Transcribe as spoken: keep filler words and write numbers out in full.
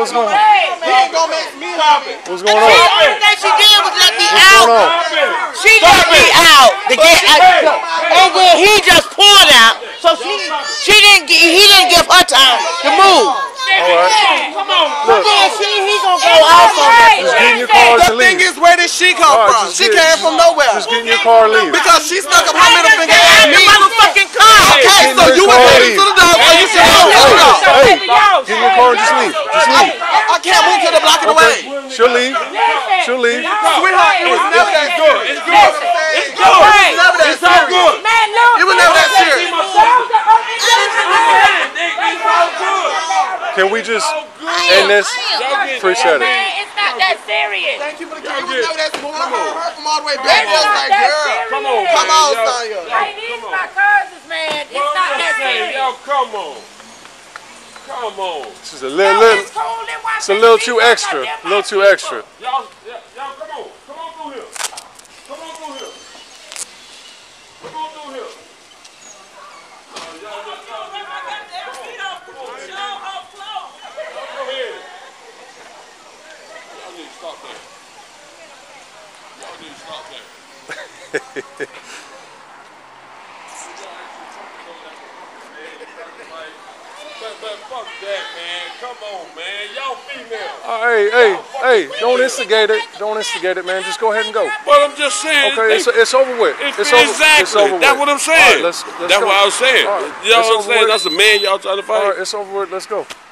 what's going on? He ain't gonna make me happy. What's going on? The only thing she did was let me What's out. going on? She let me out to get, and then he just pulled out. So she, she didn't, he didn't give her time to move. All right. Come on. But then she, he gonna go off on that. Just get in your car The and thing leave. is, where did she come All right, from? just She get- came from nowhere. Just get in your car and leave. Because she stuck up her middle finger at me. Motherfucking car. Okay, so you were headed to the door, so you should have Hey, left. hey, get in your car and just leave. Just leave. I can't move to the block of the way. Okay. She'll leave. She'll leave. Sweetheart, it was never that good. It's good. It's good. It was never that serious. Man, look. It was never that serious. Can we just end this? Appreciate it. Man, it's not that serious. Thank you for the game. It was never that serious. I heard from all the way back there. It's like, girl, Come on, come on, Sonya. Like, these my cousins, man. It's not that serious. Y'all, come on. Come on. This is a little, little, it's a little too extra. A little too extra. Y'all, y'all, come on. Come on through here. Come on through here. Come on through here. But, but fuck that, man. Come on, man. Y'all female. Oh, hey, hey, hey, don't instigate it. Don't instigate it, man. Just go ahead and go. But I'm just saying. Okay, it's, it's over with. It's, It's over, exactly. it's over with. That's what I'm All saying. right, let's, let's That's go. what I was saying. All right, You know it's what I'm over saying? with. That's a man y'all trying to fight. All right, it's over with. Let's go.